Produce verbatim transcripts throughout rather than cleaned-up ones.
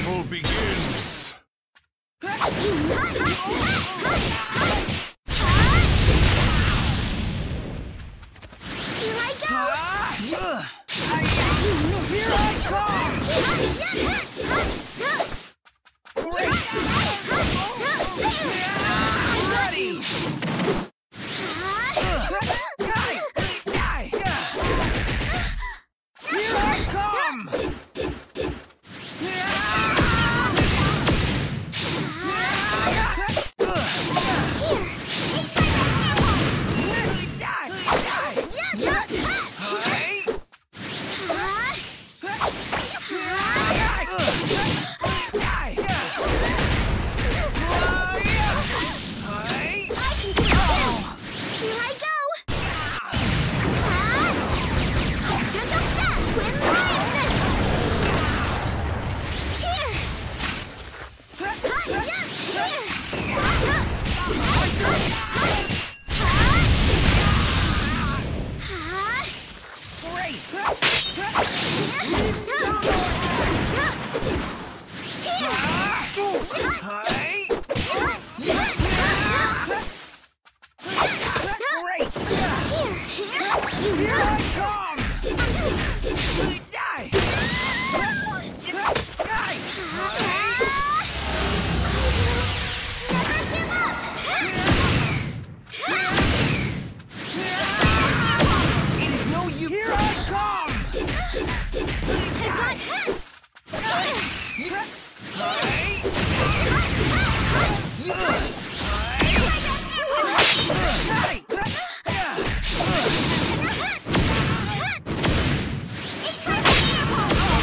battle begins! Here I go! You missed! Here I come! I'm ready! Here I come!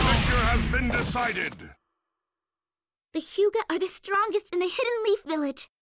Decided. The Hyuga are the strongest in the Hidden Leaf Village.